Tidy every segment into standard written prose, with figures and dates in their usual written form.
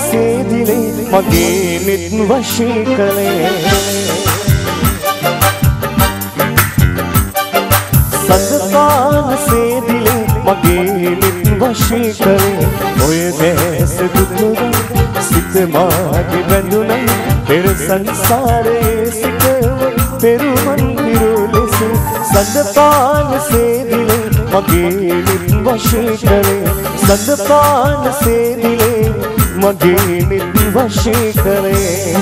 සේදිලේ මගේ නිත් වශී කළේ සඳපාන සේදිලේ මගේ නිත් වශී කළේ ඔය දැස දුතුර සිත මාගේ බැඳුණා පෙර සංසාරයේ සිටම පෙරුමන් පිරුලෙස සඳපාන සේදිලේ මගේ නිත් වශී කළේ සඳපාන සේදිලේ මගේ නිත් වශී කළේ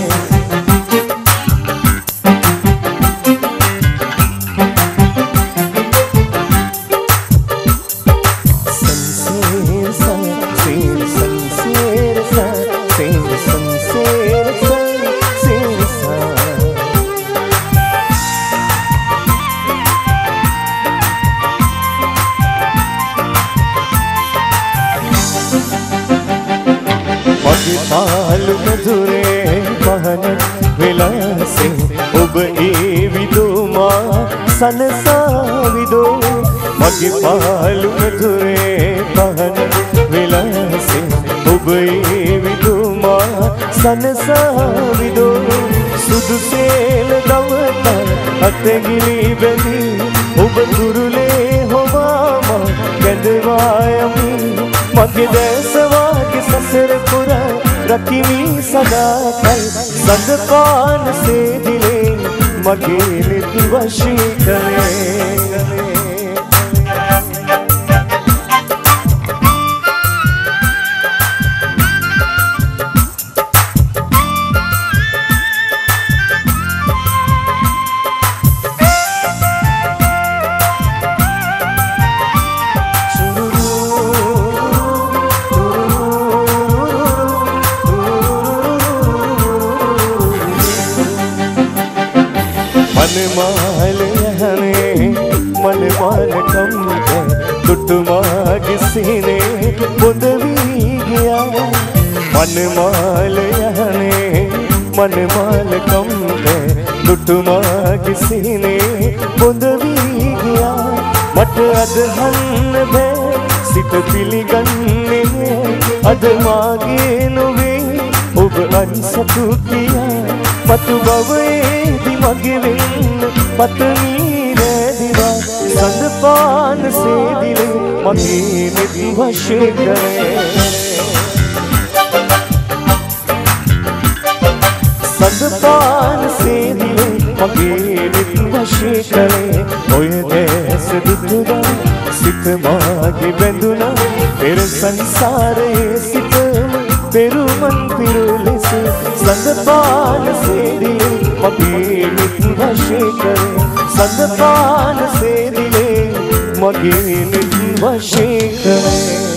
පාලු මధుරේ පහන විලාසේ ඔබ ඒ විදුමා සනසවිදෝ මගේ පාලු මధుරේ පහන විලාසේ ඔබ ඒ විදුමා සනසවිදෝ සුදුසේල දවත අතගිලි බැඳී ඔබ දුරුලේ හොවාම ගැදවා යමි මගේ දැසවාගේ සසර පුරා රකිමි සදාකල් සඳපාන සේදිලේ මගේ නිත් වශී කළේ मनमाल कम टुटमागे सीने बुदवी गया मनमाल कम टुटमागे सीने बुदवी गया मट अदहन भे सित पिलिगन्ने अद मागे नुवे उब अनसतु किया मत बवे मगे पत्नी रे दिवा सඳපාන සේදිලේ මගේ නිත් වශී කළේ සඳපාන සේදිලේ මගේ නිත් වශී කළේ ඔය දැස දුතුරා සිත මාගේ බැඳුණා පෙර සංසාරයේ සිටම පෙරුමන් පිරුලෙස සඳපාන සේදිලේ මගේ නිත් වශී කළේ සඳපාන සේදිලේ මගේ නිත් වශී කළේ